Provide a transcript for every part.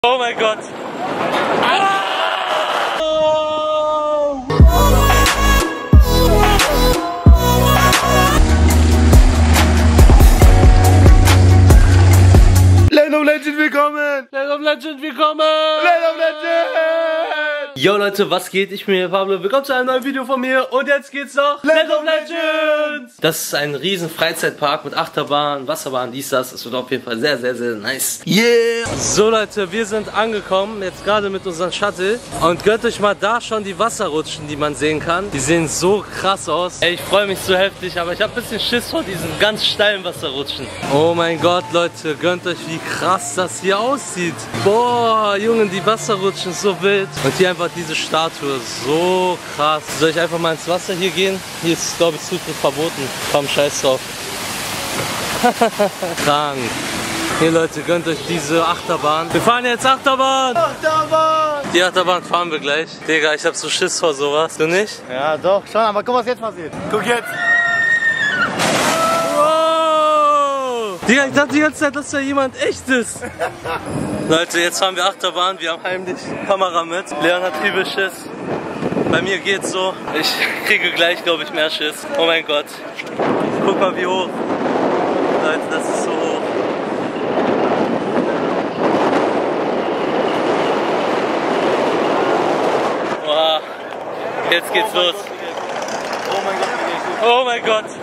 Oh mein Gott. Land of Legend willkommen! Land of Legend willkommen! Land of Legend! Yo Leute, was geht? Ich bin hier Pablo. Willkommen zu einem neuen Video von mir. Und jetzt geht's noch Land of Legends! Das ist ein riesen Freizeitpark mit Achterbahn, Wasserbahn, dies, das. Es wird auf jeden Fall sehr, sehr, sehr nice. Yeah! So Leute, wir sind angekommen, jetzt gerade mit unserem Shuttle. Und gönnt euch mal da schon die Wasserrutschen, die man sehen kann. Die sehen so krass aus. Ey, ich freue mich so heftig, aber ich habe ein bisschen Schiss vor diesen ganz steilen Wasserrutschen. Oh mein Gott, Leute, gönnt euch, wie krass das hier aussieht. Boah, Junge, die Wasserrutschen so wild. Und hier einfach diese Statue, so krass. Soll ich einfach mal ins Wasser hier gehen? Hier ist, glaube ich, Zutritt verboten. Komm, scheiß drauf. Krank. Hier Leute, gönnt euch diese Achterbahn. Wir fahren jetzt Achterbahn! Achterbahn! Die Achterbahn fahren wir gleich. Digga, ich hab so Schiss vor sowas. Du nicht? Ja, doch, schon, aber guck, was jetzt passiert. Guck jetzt! Wow! Digga, ich dachte die ganze Zeit, dass da jemand echt ist. Leute, jetzt fahren wir Achterbahn. Wir haben heimlich Kamera mit. Leon hat übel Schiss. Bei mir geht's so. Ich kriege gleich, glaube ich, mehr Schiss. Oh mein Gott. Guck mal, wie hoch. Leute, das ist so hoch. Wow. Jetzt geht's los. Oh mein Gott, wie geht's gut. Oh mein Gott.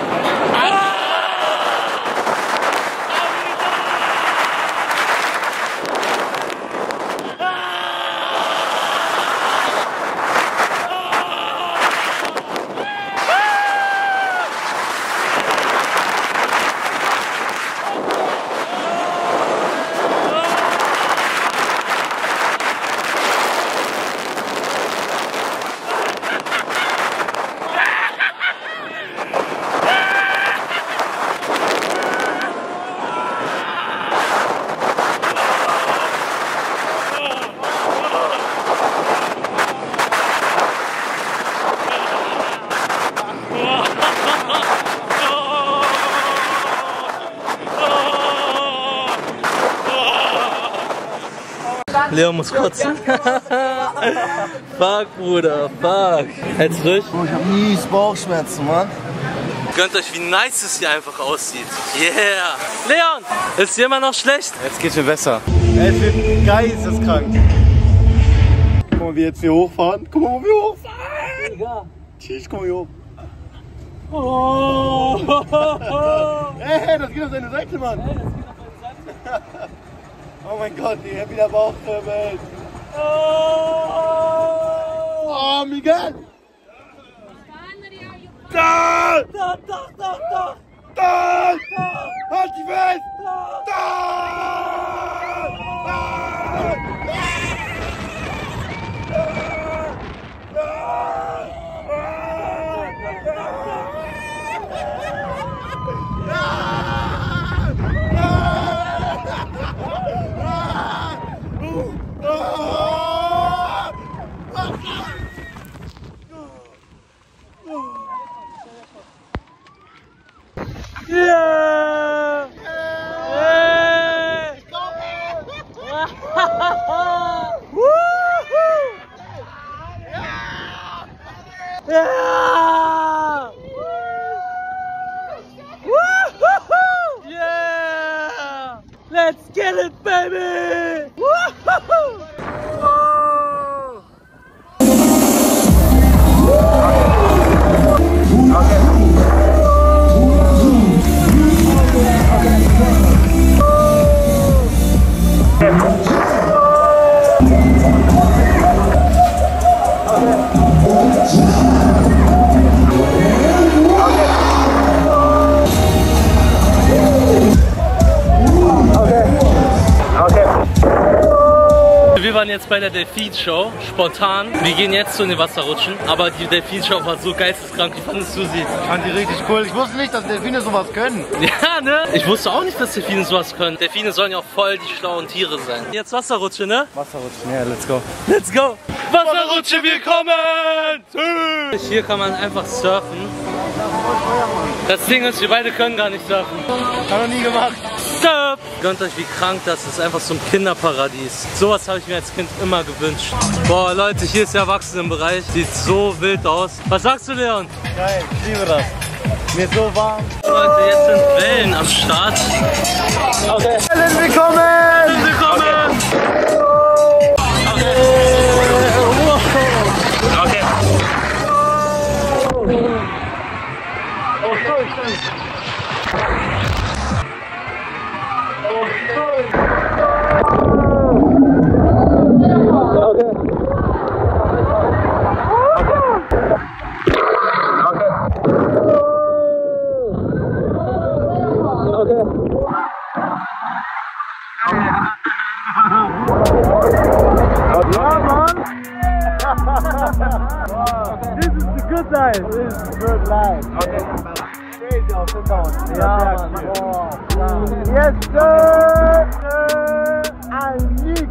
Leon muss kotzen. Fuck, Bruder, fuck. Hältst du durch? Oh, ich hab mies Bauchschmerzen, Mann. Gönnt euch, wie nice es hier einfach aussieht. Yeah. Leon, ist dir immer noch schlecht? Jetzt geht's mir besser. Es wird geisteskrank. Guck mal, wie wir jetzt hier hochfahren. Guck mal, wo wir hochfahren. Mega. Tschüss, guck mal hier hoch. Oh. Hey, das geht auf seine Seite, Mann. Hey, das geht auf deine Seite. Oh mein Gott, ich hab wieder Bauchkribbeln. Oh, Miguel. Da! Da, da, da, da. Da! Halt dich fest! Da! Yeah! Hey! Woohoo! Yeah! Woohoo! Yeah! Let's get it, baby! Woohoo! Wir waren jetzt bei der Delfin-Show, spontan. Wir gehen jetzt zu den Wasserrutschen, aber die Delfin-Show war so geisteskrank. Wie fandest du sie? Ich fand die richtig cool. Ich wusste nicht, dass Delfine sowas können. Ja, ne? Ich wusste auch nicht, dass Delfine sowas können. Delfine sollen ja auch voll die schlauen Tiere sein. Jetzt Wasserrutsche, ne? Wasserrutschen, ja, let's go. Let's go! Wasserrutsche, willkommen! Hier kann man einfach surfen. Das Ding ist, wir beide können gar nicht surfen. Hab noch nie gemacht. Surf! gönnt euch, wie krank das ist. Einfach so ein Kinderparadies. Sowas habe ich mir als Kind immer gewünscht. Boah, Leute, hier ist der Erwachsenenbereich. Sieht so wild aus. Was sagst du, Leon? Geil, ich liebe das. Mir ist so warm. Leute, jetzt sind Wellen am Start. Okay. Willkommen! Willkommen! Okay. Okay. This is the good life. This is the good life. Okay. Crazy auf den Down. Ja, Mann. Yes, sir. I need.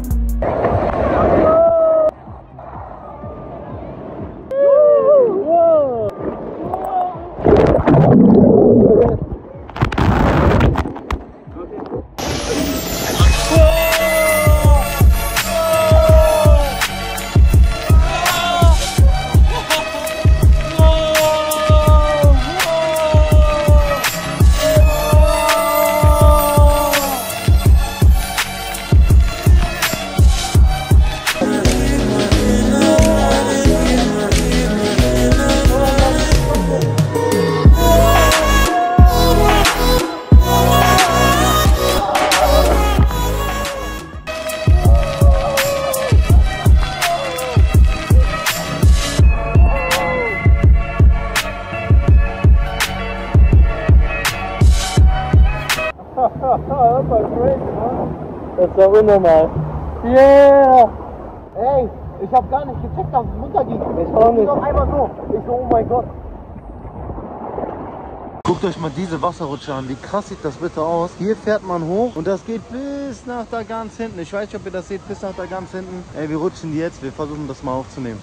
Das ist doch unnormal. Yeah! Ey, ich hab gar nicht gecheckt, dass es runterging. Ich auch nicht. Auf einmal so. Ich so, oh mein Gott. Guckt euch mal diese Wasserrutsche an. Wie krass sieht das bitte aus? Hier fährt man hoch und das geht bis nach da ganz hinten. Ich weiß nicht, ob ihr das seht, bis nach da ganz hinten. Ey, wir rutschen jetzt. Wir versuchen das mal aufzunehmen.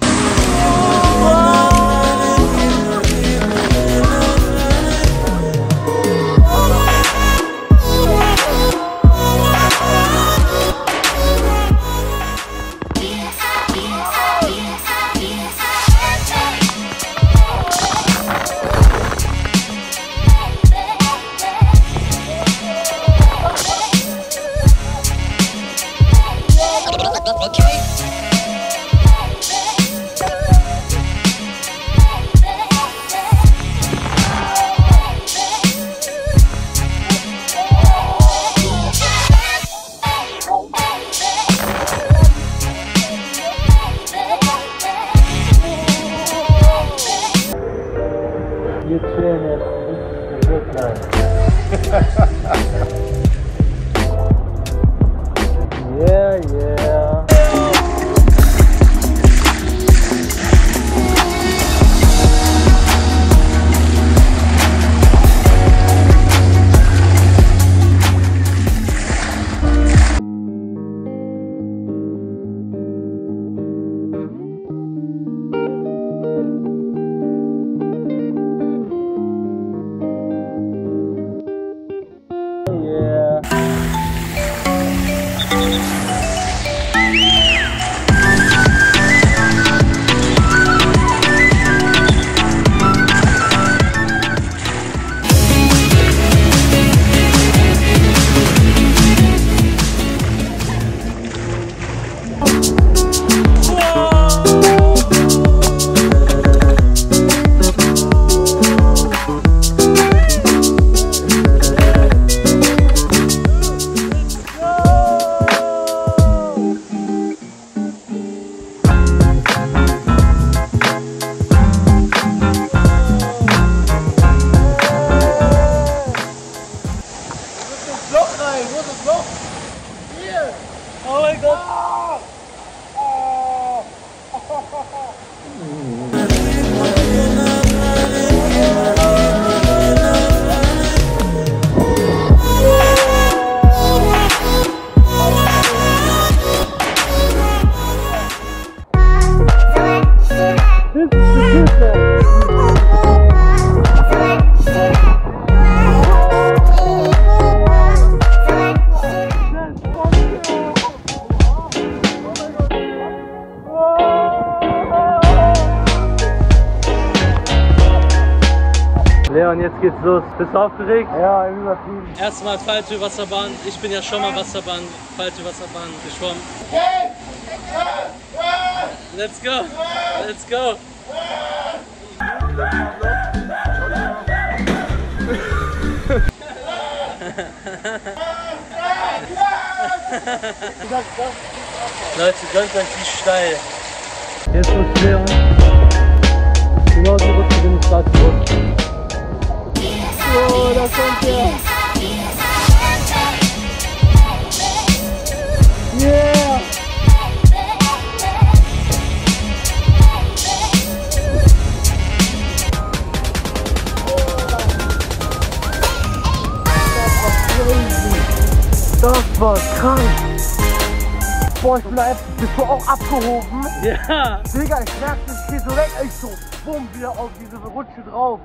Wir chillen jetzt. Wirklich. Yeah, yeah. Oh mein Gott! jetzt geht's los. Bist du aufgeregt? Ja, übertrieben. Erstmal Falltürwasserbahn. Ich bin ja schon mal Wasserbahn, Falltürwasserbahn geschwommen. Let's go! Let's go! Leute, gönnt euch die steil. Jetzt wird's schwer. Genau die Rutsche bin ich gerade zurück. Oh, da kommt der. Yeah! Das war krank. Boah, ich bin da echt, bist du auch abgehoben? Ja! Digga, ich merke, ich geh so weg, ich so, bumm, wieder auf diese Rutsche drauf.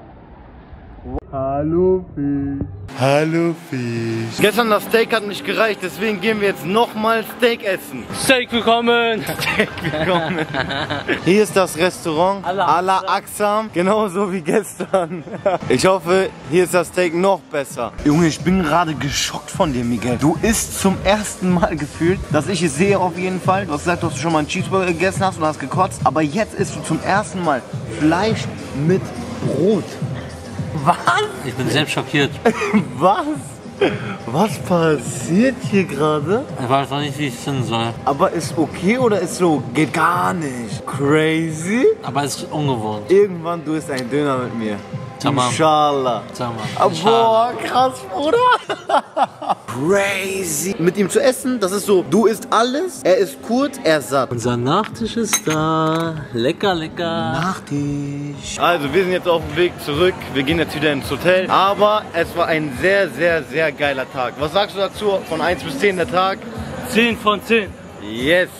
Hallo Fisch. Hallo Fisch. Gestern das Steak hat nicht gereicht, deswegen gehen wir jetzt nochmal Steak essen. Steak willkommen! Steak willkommen. Hier ist das Restaurant Ala Aksam, genauso wie gestern. Ich hoffe, hier ist das Steak noch besser. Junge, ich bin gerade geschockt von dir, Miguel. Du isst zum ersten Mal gefühlt, dass ich es sehe auf jeden Fall. Du hast gesagt, dass du schon mal einen Cheeseburger gegessen hast und hast gekotzt. Aber jetzt isst du zum ersten Mal Fleisch mit Brot. Was? Ich bin selbst schockiert. Was? Was passiert hier gerade? Ich weiß noch nicht, wie es sein soll. Aber ist okay oder ist so, geht gar nicht? Crazy? Aber es ist ungewohnt. Irgendwann du isst einen Döner mit mir. Tamam. Inshallah. Tamam. Boah, krass, Bruder. Crazy. Mit ihm zu essen, das ist so, du isst alles, er ist kurz, er ist satt. Unser Nachtisch ist da. Lecker, lecker. Nachtisch. Also, wir sind jetzt auf dem Weg zurück. Wir gehen jetzt wieder ins Hotel. Aber es war ein sehr, sehr, sehr geiler Tag. Was sagst du dazu? Von 1 bis 10 der Tag? 10 von 10. Yes.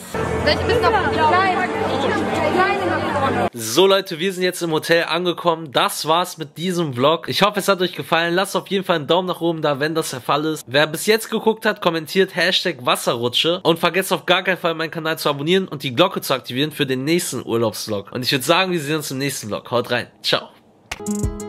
So Leute, wir sind jetzt im Hotel angekommen. Das war's mit diesem Vlog. Ich hoffe, es hat euch gefallen. Lasst auf jeden Fall einen Daumen nach oben da, wenn das der Fall ist. Wer bis jetzt geguckt hat, kommentiert #Wasserrutsche. Und vergesst auf gar keinen Fall, meinen Kanal zu abonnieren und die Glocke zu aktivieren für den nächsten Urlaubsvlog. Und ich würde sagen, wir sehen uns im nächsten Vlog. Haut rein. Ciao.